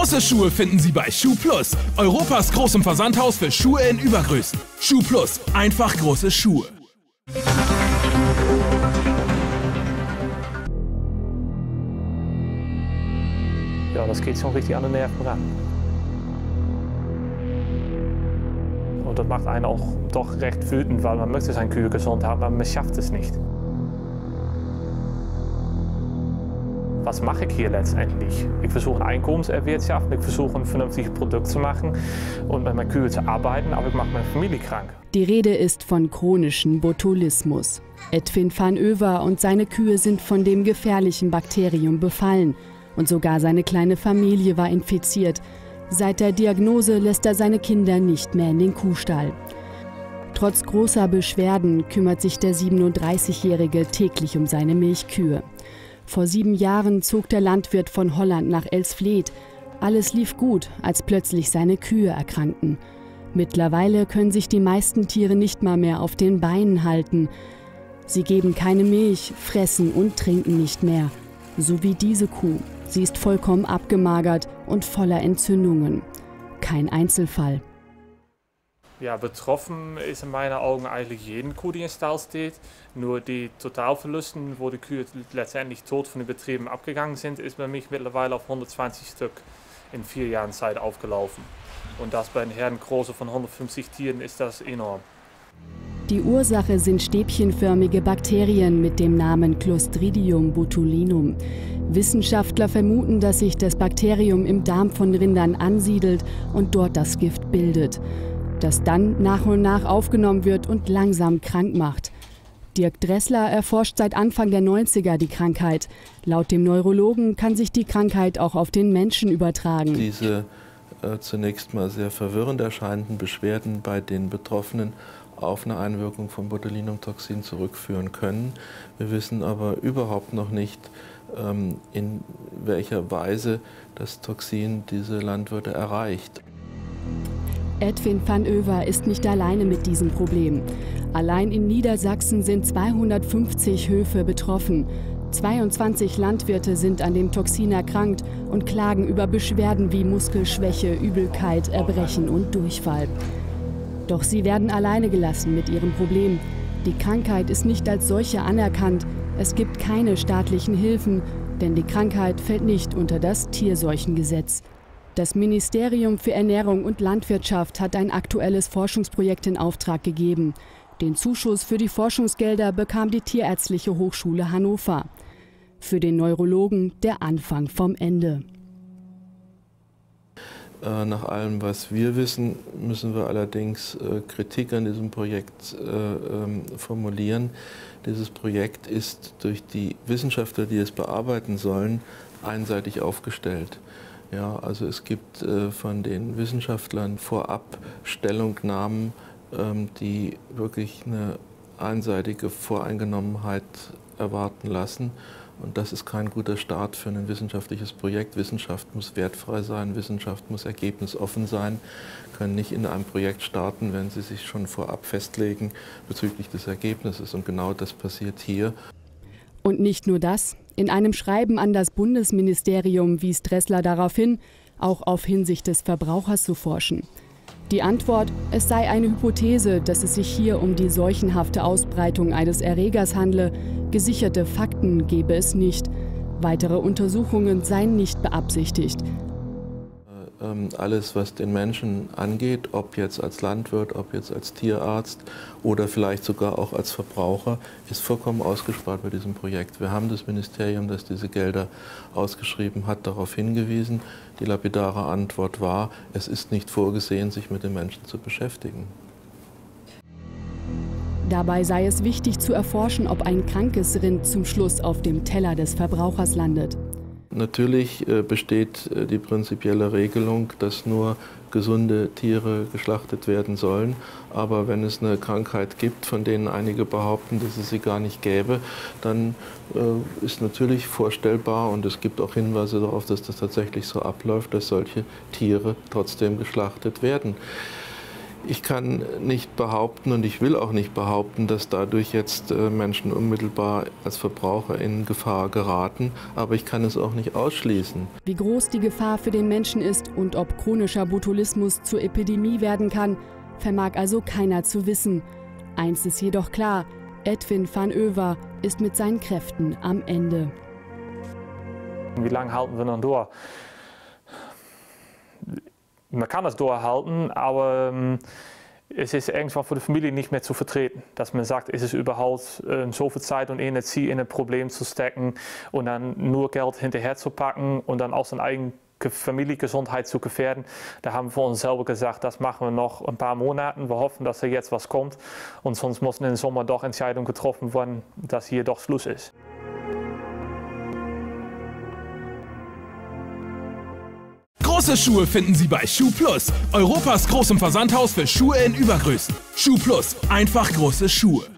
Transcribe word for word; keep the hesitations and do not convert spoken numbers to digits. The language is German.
Große Schuhe finden Sie bei Schuhplus, Europas großem Versandhaus für Schuhe in Übergrößen. Schuhplus, einfach große Schuhe. Ja, das geht schon richtig an den Nerven ran. Und das macht einen auch doch recht wütend, weil man möchte seine Kühe gesund haben, aber man schafft es nicht. Was mache ich hier letztendlich? Ich versuche ein Einkommen zu erwirtschaften, ich versuche ein vernünftiges Produkt zu machen und mit meinen Kühen zu arbeiten, aber ich mache meine Familie krank. Die Rede ist von chronischen Botulismus. Edwin van Över und seine Kühe sind von dem gefährlichen Bakterium befallen. Und sogar seine kleine Familie war infiziert. Seit der Diagnose lässt er seine Kinder nicht mehr in den Kuhstall. Trotz großer Beschwerden kümmert sich der siebenunddreißigjährige täglich um seine Milchkühe. Vor sieben Jahren zog der Landwirt von Holland nach Elsfleth. Alles lief gut, als plötzlich seine Kühe erkrankten. Mittlerweile können sich die meisten Tiere nicht mal mehr auf den Beinen halten. Sie geben keine Milch, fressen und trinken nicht mehr. So wie diese Kuh. Sie ist vollkommen abgemagert und voller Entzündungen. Kein Einzelfall. Ja, betroffen ist in meinen Augen eigentlich jeden Kuh, die im Stall steht. Nur die Totalverlusten, wo die Kühe letztendlich tot von den Betrieben abgegangen sind, ist bei mir mittlerweile auf hundertzwanzig Stück in vier Jahren Zeit aufgelaufen. Und das bei den Herdengroße von hundertfünfzig Tieren ist das enorm. Die Ursache sind stäbchenförmige Bakterien mit dem Namen Clostridium botulinum. Wissenschaftler vermuten, dass sich das Bakterium im Darm von Rindern ansiedelt und dort das Gift bildet, das dann nach und nach aufgenommen wird und langsam krank macht. Dirk Dressler erforscht seit Anfang der neunziger die Krankheit. Laut dem Neurologen kann sich die Krankheit auch auf den Menschen übertragen. Diese äh, zunächst mal sehr verwirrend erscheinenden Beschwerden bei den Betroffenen auf eine Einwirkung von Botulinumtoxin zurückführen können. Wir wissen aber überhaupt noch nicht, ähm, in welcher Weise das Toxin diese Landwirte erreicht. Edwin van Över ist nicht alleine mit diesem Problem. Allein in Niedersachsen sind zweihundertfünfzig Höfe betroffen. zweiundzwanzig Landwirte sind an dem Toxin erkrankt und klagen über Beschwerden wie Muskelschwäche, Übelkeit, Erbrechen und Durchfall. Doch sie werden alleine gelassen mit ihrem Problem. Die Krankheit ist nicht als solche anerkannt. Es gibt keine staatlichen Hilfen, denn die Krankheit fällt nicht unter das Tierseuchengesetz. Das Ministerium für Ernährung und Landwirtschaft hat ein aktuelles Forschungsprojekt in Auftrag gegeben. Den Zuschuss für die Forschungsgelder bekam die Tierärztliche Hochschule Hannover. Für den Neurologen der Anfang vom Ende. Nach allem, was wir wissen, müssen wir allerdings äh, Kritik an diesem Projekt äh, ähm, formulieren. Dieses Projekt ist durch die Wissenschaftler, die es bearbeiten sollen, einseitig aufgestellt. Ja, also es gibt äh, von den Wissenschaftlern vorab Stellungnahmen, ähm, die wirklich eine einseitige Voreingenommenheit erwarten lassen. Und das ist kein guter Start für ein wissenschaftliches Projekt. Wissenschaft muss wertfrei sein, Wissenschaft muss ergebnisoffen sein, können nicht in einem Projekt starten, wenn sie sich schon vorab festlegen bezüglich des Ergebnisses. Und genau das passiert hier. Und nicht nur das. In einem Schreiben an das Bundesministerium wies Dressler darauf hin, auch auf Hinsicht des Verbrauchers zu forschen. Die Antwort, es sei eine Hypothese, dass es sich hier um die seuchenhafte Ausbreitung eines Erregers handle. Gesicherte Fakten gebe es nicht. Weitere Untersuchungen seien nicht beabsichtigt. Alles, was den Menschen angeht, ob jetzt als Landwirt, ob jetzt als Tierarzt oder vielleicht sogar auch als Verbraucher, ist vollkommen ausgespart bei diesem Projekt. Wir haben das Ministerium, das diese Gelder ausgeschrieben hat, darauf hingewiesen. Die lapidare Antwort war, es ist nicht vorgesehen, sich mit den Menschen zu beschäftigen. Dabei sei es wichtig zu erforschen, ob ein krankes Rind zum Schluss auf dem Teller des Verbrauchers landet. Natürlich äh, besteht äh, die prinzipielle Regelung, dass nur gesunde Tiere geschlachtet werden sollen. Aber wenn es eine Krankheit gibt, von denen einige behaupten, dass es sie gar nicht gäbe, dann äh, ist natürlich vorstellbar, und es gibt auch Hinweise darauf, dass das tatsächlich so abläuft, dass solche Tiere trotzdem geschlachtet werden. Ich kann nicht behaupten und ich will auch nicht behaupten, dass dadurch jetzt Menschen unmittelbar als Verbraucher in Gefahr geraten, aber ich kann es auch nicht ausschließen. Wie groß die Gefahr für den Menschen ist und ob chronischer Botulismus zur Epidemie werden kann, vermag also keiner zu wissen. Eins ist jedoch klar: Edwin van Över ist mit seinen Kräften am Ende. Wie lange halten wir noch durch? Man kann es durchhalten, aber ähm, es ist irgendwann für die Familie nicht mehr zu vertreten. Dass man sagt, ist es überhaupt äh, so viel Zeit und Energie in ein Problem zu stecken und dann nur Geld hinterher zu packen und dann auch seine eigene Familiengesundheit zu gefährden. Da haben wir für uns selber gesagt, das machen wir noch ein paar Monate. Wir hoffen, dass da jetzt was kommt und sonst müssen im Sommer doch Entscheidungen getroffen werden, dass hier doch Schluss ist. Große Schuhe finden Sie bei SchuhPlus, Europas großem Versandhaus für Schuhe in Übergrößen. SchuhPlus, einfach große Schuhe.